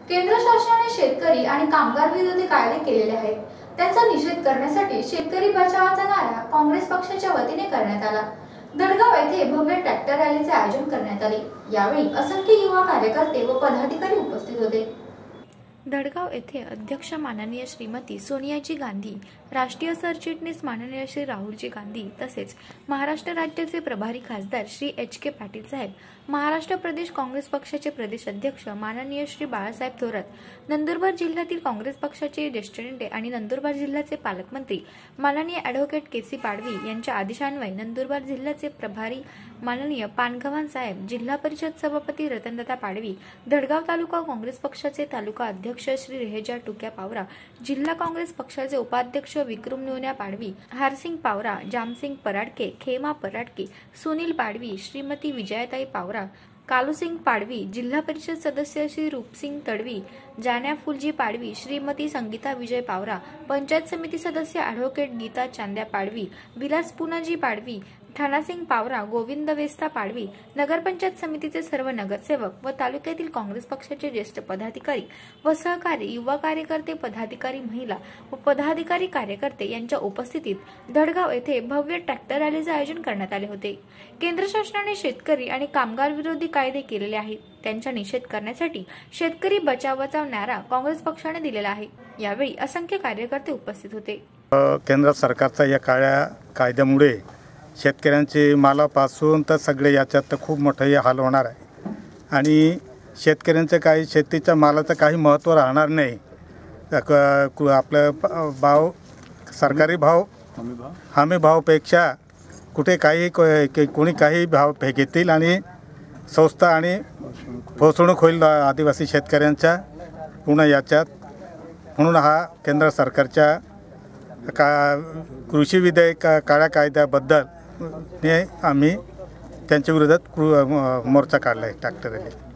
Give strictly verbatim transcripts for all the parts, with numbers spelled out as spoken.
केंद्र शासनाने शेतकरी आणि कामगार विरोधी कायदे केलेले आहेत. त्याचा निषेध करण्यासाठी शेतकरी बचावाचा नारा काँग्रेस पक्षाच्या वतीने करण्यात आला. दडगाव येथे भव्य ट्रॅक्टर रॅलीचे आयोजन करण्यात आले. यावेळी असंख्य युवा कार्यकर्ते व पदाधिकारी उपस्थित होते. दडगाव येथे अध्यक्ष माननीय श्रीमती सोनियाजी गांधी, राष्ट्रीय सरचिटणीस माननीय श्री राहुलजी गांधी तसेच महाराष्ट्र राज्याचे प्रभारी खासदार श्री एच के पाटील साहेब, महाराष्ट्र प्रदेश काँग्रेस पक्षाचे प्रदेश अध्यक्ष माननीय श्री बाळासाहेब थोरात, नंदुरबार जिल्ह्यातील काँग्रेस पक्षाचे ज्येष्ठ नेते आणि नंदुरबार जिल्ह्याचे पालकमंत्री माननीय ॲडव्होकेट के सी पाडवी यांच्या आदेशान्वये नंदुरबार जिल्ह्याचे प्रभारी माननीय पानगव्हाण साहेब, जिल्हा परिषद सभापती रतनदादा पाडवी, दडगाव तालुका काँग्रेस पक्षाचे तालुका अध्यक्ष श्री रेहेजा टुक्या पावरा, जिल्हा काँग्रेस पक्षाचे उपाध्यक्ष विक्रम न्योन्या पाडवी, हारसिंग पावरा, जामसिंग पराडके, खेमा पराडके, सुनील पाडवी, श्रीमती विजयाताई पावरा, कालूसिंग पाडवी, जिल्हा परिषद सदस्य श्री रूपसिंग तडवी, जान्या फुलजी पाडवी, श्रीमती संगीता विजय पावरा, पंचायत समिती सदस्य ॲडव्होकेट गीता चांद्या पाडवी, विलास पुनाजी पाडवी, ठाणासिंग पावरा, गोविंद वेस्ता पाडवी, नगरपंचायत समितीचे सर्व नगरसेवक व तालुक्यातील काँग्रेस पक्षाचे ज्येष्ठ पदाधिकारी व सहकारी, युवा कार्यकर्ते, पदाधिकारी, महिला व पदाधिकारी कार्यकर्ते यांच्या उपस्थितीत दडगाव येथे भव्य ट्रॅक्टर रॅलीचे आयोजन करण्यात आले होते. केंद्र शासनाने शेतकरी आणि कामगार विरोधी कायदे केलेले आहेत. त्यांचा निषेध करण्यासाठी शेतकरी बचावाचा नारा काँग्रेस पक्षाने दिलेला आहे. यावेळी असंख्य कार्यकर्ते उपस्थित होते. केंद्र सरकारच्या या काळ्या कायद्यामुळे शेतकऱ्यांचे मालापासून तर सगळे याच्यात खूप मोठे हाल होणार आहे आणि शेतकऱ्यांचं काही शेतीच्या मालाचं काही महत्त्व राहणार नाही. आपलं भाव सरकारी भाव हमी भावापेक्षा कुठे काही कोणी काही भाव घेतील आणि स्वस्त आणि फसवणूक होईल आदिवासी शेतकऱ्यांच्या पूर्ण याच्यात. म्हणून हा केंद्र सरकारच्या का कृषी विधेयक काळ्या कायद्याबद्दल ने आम्ही त्यांच्या विरोधात मोर्चा काढला आहे. ट्रॅक्टर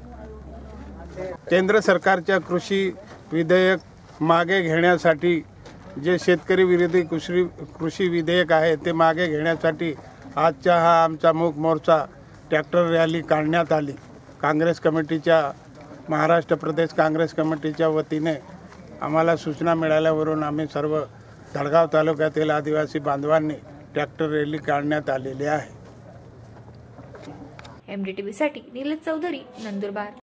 रॅली केंद्र सरकारच्या कृषी विधेयक मागे घेण्यासाठी जे शेतकरी विरोधी कृषी कृषी विधेयक आहे ते मागे घेण्यासाठी आजचा हा आमचा मूक मोर्चा ट्रॅक्टर रॅली काढण्यात आली. काँग्रेस कमिटीच्या महाराष्ट्र प्रदेश काँग्रेस कमिटीच्या वतीने आम्हाला सूचना मिळाल्यावरून आम्ही सर्व दडगाव तालुक्यातील आदिवासी बांधवांनी ट्रॅक्टर रॅली काढण्यात आलेली आहे. एम डी टी व्ही साठी नीलज चौधरी, नंदुरबार.